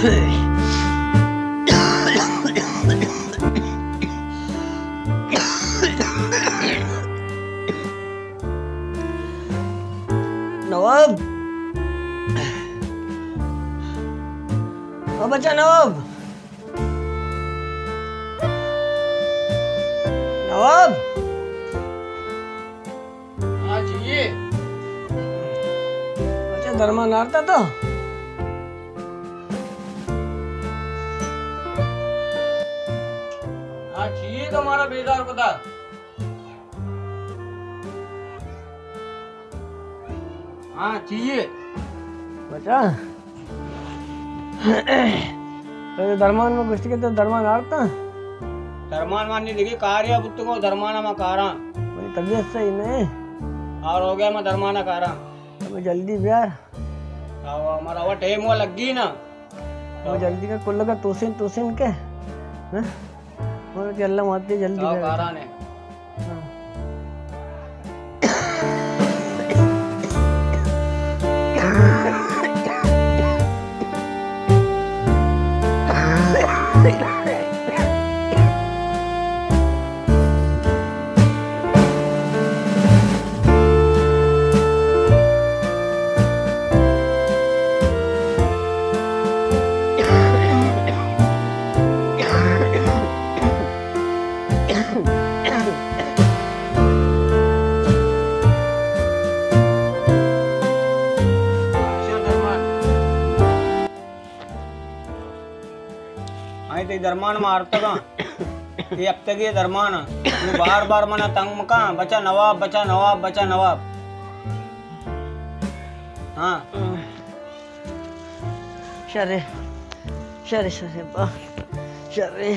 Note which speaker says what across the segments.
Speaker 1: नवाब, ओ बच्चा नवाब, नवाब।
Speaker 2: हाँ चाहिए
Speaker 1: बच्चा दरमान आरता तो
Speaker 2: हाँ चाहिए तो हमारा बेदार बता। हाँ चाहिए
Speaker 1: बच्चा। तो दरमान में कुछ के तो दरमान आरता
Speaker 2: धर्मान माननी देखी कार्य बुत्त को धर्माना में कारा
Speaker 1: मेरी तबीयत सही नहीं
Speaker 2: और हो गया मैं धर्माना कारा
Speaker 1: तो मैं जल्दी ब्याह
Speaker 2: हमारा वो टेम वो लग गई ना
Speaker 1: वो जल्दी का कुल लगा तोसिन तोसिन के हैं और जल्ला मारते जल्दी ब्याह
Speaker 2: कारा ने धर्मान मारता का ये अब तक ये धर्मान वो बार बार मना तंग मका बचा नवाब बचा नवाब बचा नवाब। हाँ
Speaker 1: शरे शरे शरे बा शरे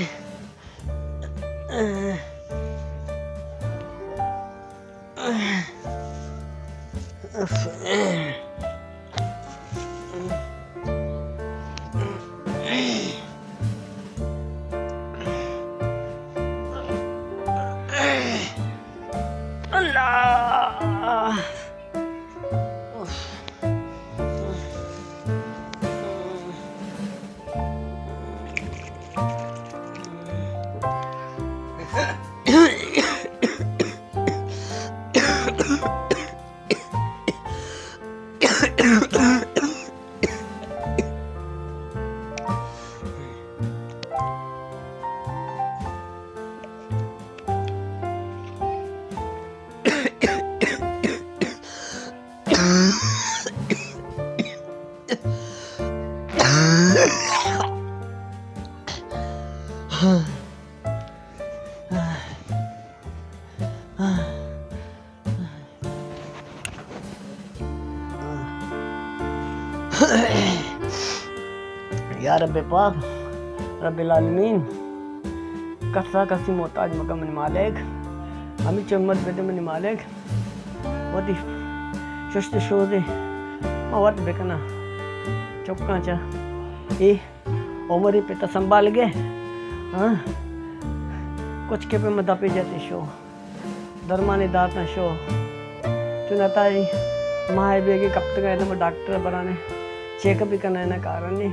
Speaker 1: या रब्बे पाक रब्बिल आलमीन कसा कसी मोहताज मका मन मालिक हमें चम्मत बेटे मन मालिक वदी शुष्ट शोदे मवत बेकना चौका चा ए उमरी पे तो संभाल गए हाँ कुछ के पे मदा पे जाते शो दरमाने दाता शो चुनाता ही माए बेगे कब तक आए मैं डॉक्टर बनाने चेकअप भी करना है ना कारण नहीं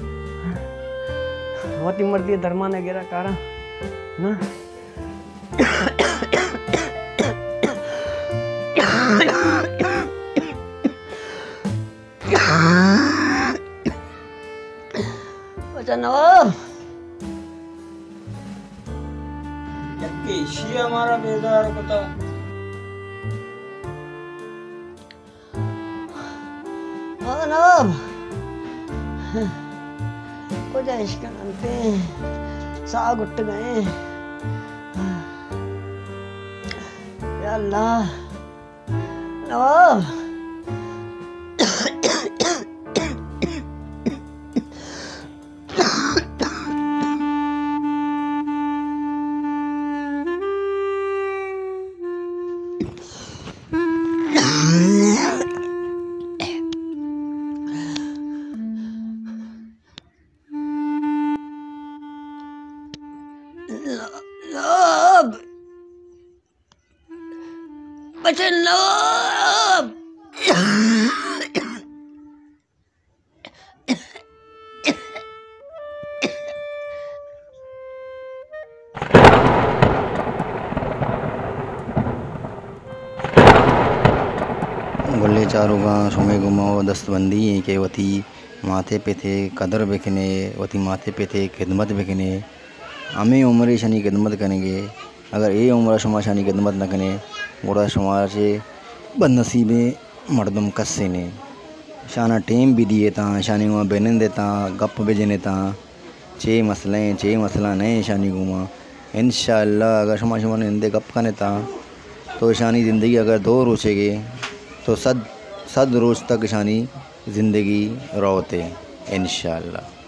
Speaker 1: वती मर्दी दरमाने गिरा कारण ना अच्छा नवाब
Speaker 2: इसी हमारा बेदार पता
Speaker 1: हाँ नवाब कुछ इश्क नंते साग उठ गए या अल्लाह नवाब Nawab, baca Nawab.
Speaker 3: चारों का सुमे गुमाओ दस्तबंदी के वती माथे पे थे कदर बिकने वती माथे पे थे खिदमत बिकने हमें उम्र शनी खिदमत करेंगे अगर ये उम्र शुमा शनी खिदमत न करें बुरा शुमार से बदनसीबें मर्दम कस्से ने शाना टेम भी दिए था शानी वहाँ बेनन देता गप बेजने था चे मसला नहीं शानी गुमा इंशाअल्लाह अगर शुमा शुमा ने इंदे गप करने था तो शानी ज़िंदगी अगर 2 रोचेगे तो सद रोज़ तक शानी ज़िंदगी रोते इंशाअल्लाह।